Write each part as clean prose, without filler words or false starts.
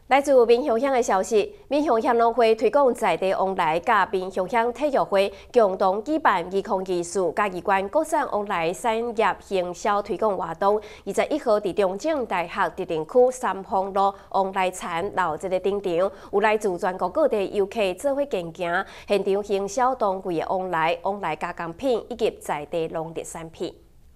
来自民雄乡的消息，民雄乡农会推广在地往来，甲民雄乡体育会共同举办2024嘉义县国产往来产业行销推广活动。21号伫中正大学特定区三丰路往来田老这个顶场，有来自全国各地游客做伙健行，现场行销当季的往来加工品以及在地农特产品。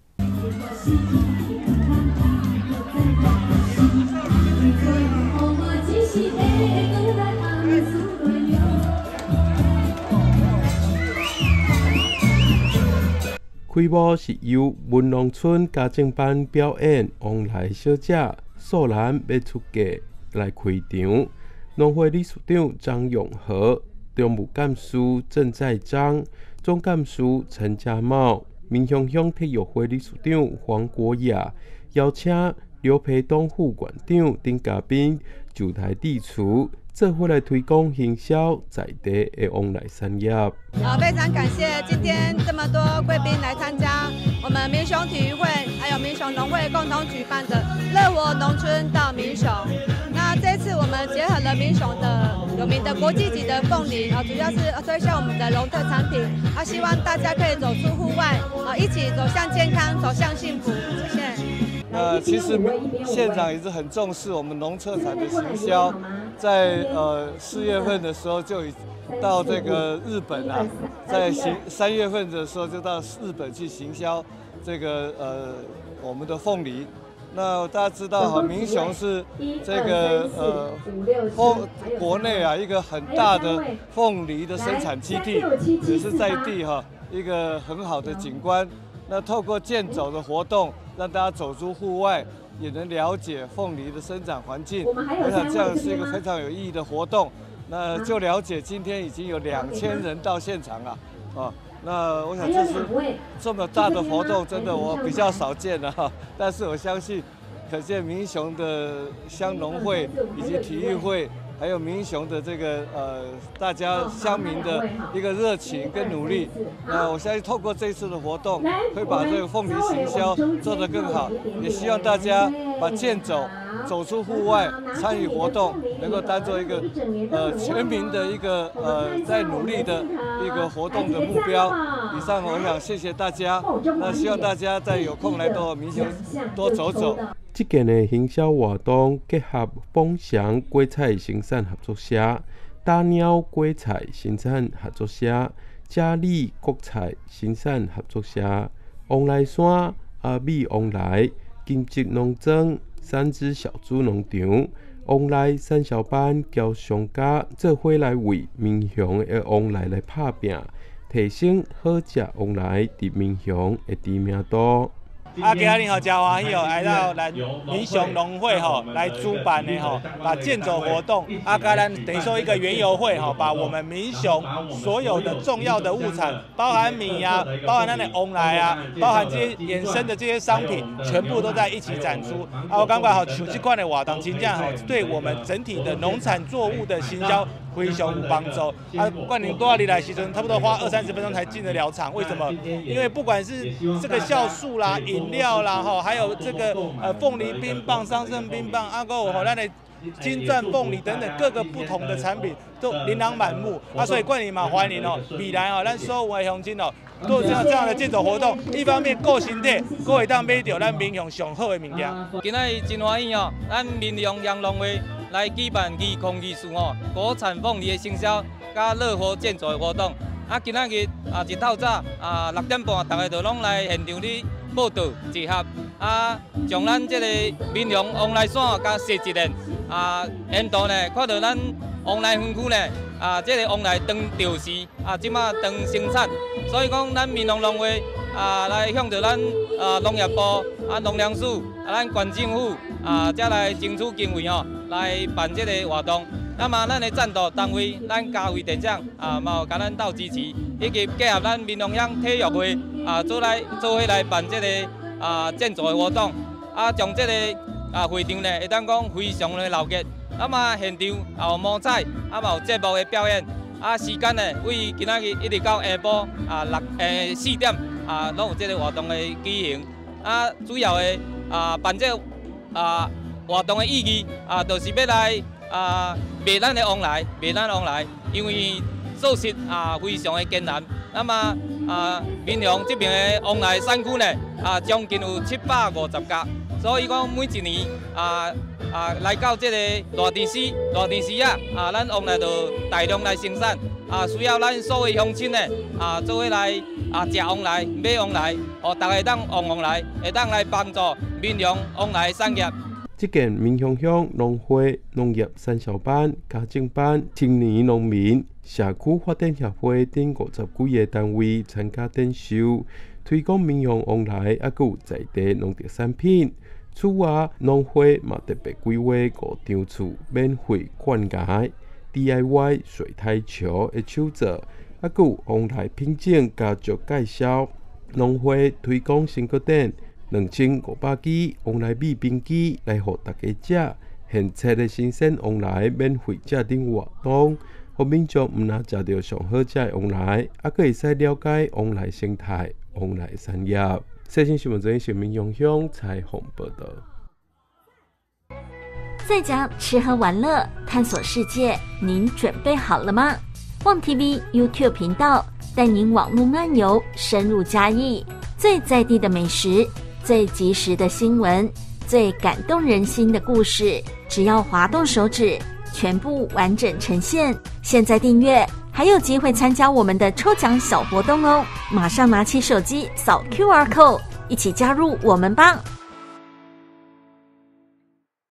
开幕是由文农村家政班表演往来小姐素兰要出嫁来开场。农会理事长张永和、常务干事郑在章、总干事陈家茂、民雄乡体育会理事长黄国雅，邀请刘培东副馆长等嘉宾就台致辞。 这会来推广行销在地的往来产业。 非常感谢今天这么多贵宾来参加我们民雄体育会还有民雄农会共同举办的乐活农村到民雄。那这次我们结合了民雄的有名的国际级的凤梨，主要是推销我们的农特产品，希望大家可以走出户外，一起走向健康，走向幸福。谢谢。 其实县长也是很重视我们农特产的行销，在4月份的时候就到这个日本啊，在3月份的时候就到日本去行销这个我们的凤梨。那大家知道哈，民雄是这个国内啊一个很大的凤梨的生产基地，也是在地哈一个很好的景观。 那透过健走的活动，让大家走出户外，也能了解凤梨的生长环境。我想这样是一个非常有意义的活动。那就了解今天已经有2000人到现场了，那我想这是这么大的活动，真的我比较少见了哈。但是我相信，可见民雄的乡农会以及体育会。 还有民雄的这个大家乡民的一个热情跟努力，我相信透过这次的活动，会把这个凤梨行销做得更好。也希望大家把健走出户外，参与活动，能够当做一个全民的一个在努力的一个活动的目标。以上我想谢谢大家，那希望大家在有空来到民雄多走走。 这件的行销活动结合凤翔果菜生产合作社、大鸟果菜生产合作社、嘉里国菜生产合作社、往来山阿美往来金桔农庄3只小猪农场、往来产销班交商家做伙来为民雄的往来来打拼，提升好食往来伫民雄的知名度。 今日吼真欢喜哦，来到咱民雄农会吼来主办的吼，把健走活动，甲咱等于说一个园游会吼，把我们民雄所有的重要的物产，包含米啊，包含咱的往来啊，包含这些衍生的这些商品，全部都在一起展出。我感觉吼，像这款的活动，真正吼对我们整体的农产作物的行销非常有帮助。冠霖多少里来时阵，差不多花20-30分钟才进得了场。为什么？因为不管是这个酵素啦、饮料啦，还有这个凤梨冰棒、桑葚冰棒，还有咱的金钻凤梨等等各个不同的产品都琳琅满目。所以冠霖嘛欢迎未来咱所有的乡亲做这样的健走活动，一方面顾身体，搁会当买到咱民雄上好的物件。 今仔日真欢喜咱民雄乡农会来举办2024国产凤梨的行销加乐活健走的活动。今仔日一透早6点半，大家就拢来现场里报道集合，将咱这个民雄往来线加设一链，沿途呢看到咱往来分区呢，这个往来当调时，即马当生产，所以讲咱民雄农会来向着咱农业部农粮署咱县政府才来争取经费来办这个活动。 那么，咱的赞助单位，咱嘉惠电厂嘛有甲咱斗支持，以及结合咱民雄乡体育会做伙来办这个健走的活动，将这个会场呢会当讲非常的热闹。那么现场也有摸彩，嘛有节目的表演，时间呢为今仔日一直到下晡4点拢有这个活动的举行。主要的办这活动的意义就是要来卖咱的往来，因为做事非常的艰难。那么民雄这边的往来产区呢将近有750家，所以讲每一年来到这个大田市咱往来就大量来生产需要咱所有乡亲呢做伙来食往来、买往来，大家当往来，会当来帮助民雄往来产业。 这件民雄乡农会农业产销班、家政班、青年农民社区发展协会等50几个单位参加展售，推广民雄往来，还有在地农特产品。此外，农会嘛特别规划5场厝免费灌溉、DIY 水苔桥的手作，还有往来品种加足介绍。农会推广新国店2500支往来米冰机来予大家食，现切的新鲜往来免费食等活动，互民众毋但食到上好食的往来，还可会使了解往来生态、往来产业。最新新闻专线民雄乡采访报道。 在家吃喝玩乐、探索世界，您准备好了吗？旺 TV YouTube 频道带您网络漫游，深入嘉义，最在地的美食，最及时的新闻，最感动人心的故事，只要滑动手指，全部完整呈现。现在订阅还有机会参加我们的抽奖小活动哦！马上拿起手机扫 QR code， 一起加入我们吧！